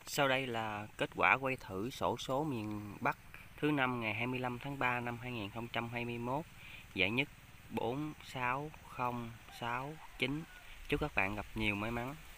Sau đây là kết quả quay thử xổ số miền Bắc thứ năm ngày 25 tháng 3 năm 2021, giải nhất 46069. Chúc các bạn gặp nhiều may mắn.